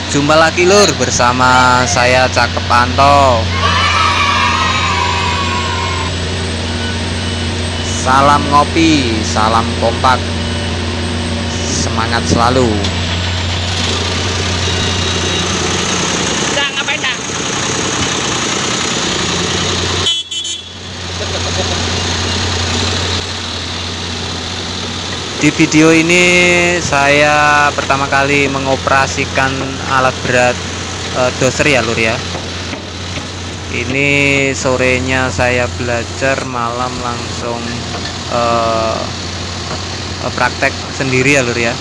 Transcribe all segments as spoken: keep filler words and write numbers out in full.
Jumpa lagi lur bersama saya Cakepanto. Salam ngopi, salam kompak, semangat selalu. Dah, ngapain dah? Di video ini saya pertama kali mengoperasikan alat berat e, doser ya lur ya. Ini sorenya saya belajar, malam langsung e, e, praktek sendiri ya lur ya.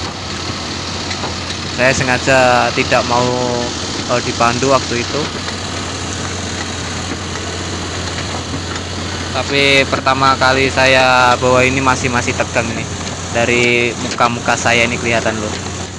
Saya sengaja tidak mau e, dipandu waktu itu. Tapi pertama kali saya bawa ini masih masih tegang nih. Dari muka-muka saya ini kelihatan loh.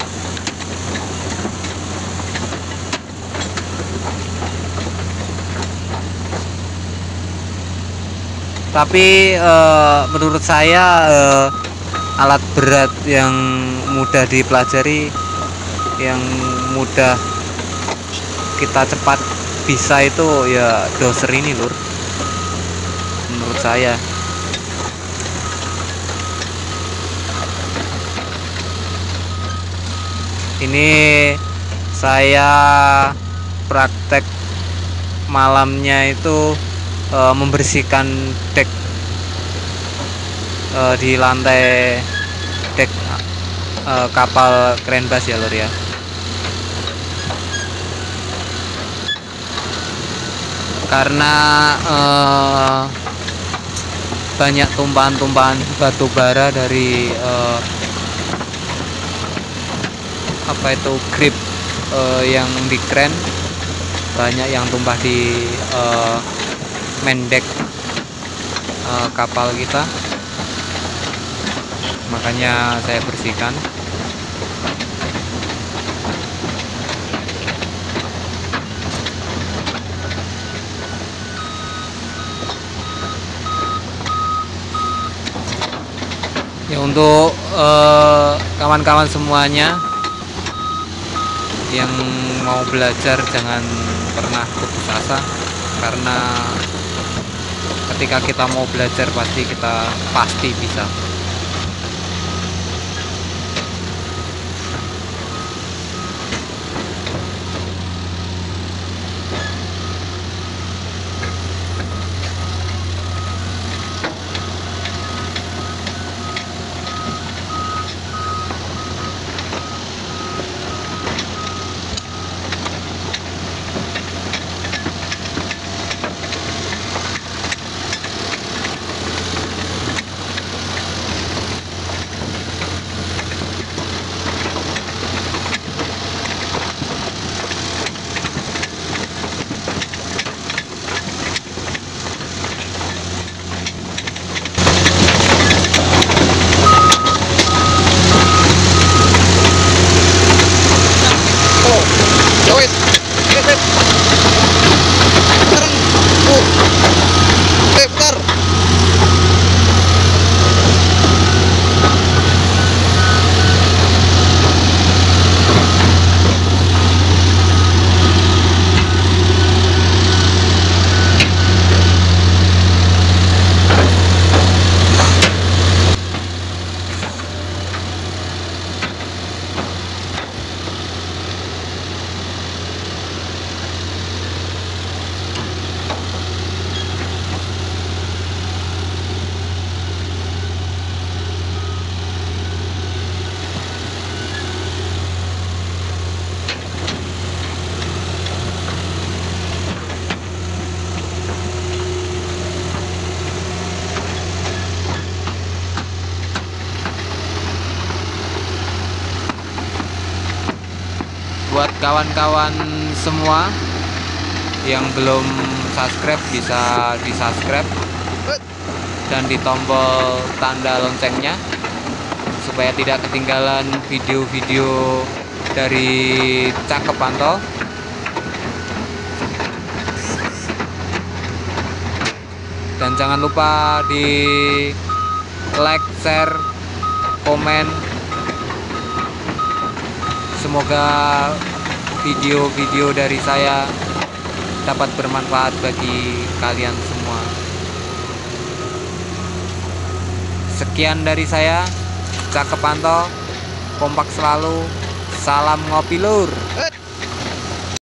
Tapi eh, menurut saya eh, alat berat yang mudah dipelajari, yang mudah kita cepat bisa itu ya doser ini lur. Menurut saya. Ini saya praktek malamnya itu e, membersihkan dek e, di lantai dek e, kapal kren bas ya lur ya. Karena e, banyak tumpahan-tumpahan batu bara dari e, apa itu grip uh, yang di kren, banyak yang tumpah di uh, mendek uh, kapal kita, makanya saya bersihkan. Ya untuk kawan-kawan uh, semuanya yang mau belajar jangan pernah putus asa, karena ketika kita mau belajar pasti kita pasti bisa. Buat kawan-kawan semua yang belum subscribe, bisa di subscribe dan di tombol tanda loncengnya supaya tidak ketinggalan video-video dari Cakepanto. Dan jangan lupa di like, share, komen. Semoga video-video dari saya dapat bermanfaat bagi kalian semua. Sekian dari saya, Cakepanto, kompak selalu, salam ngopi lur.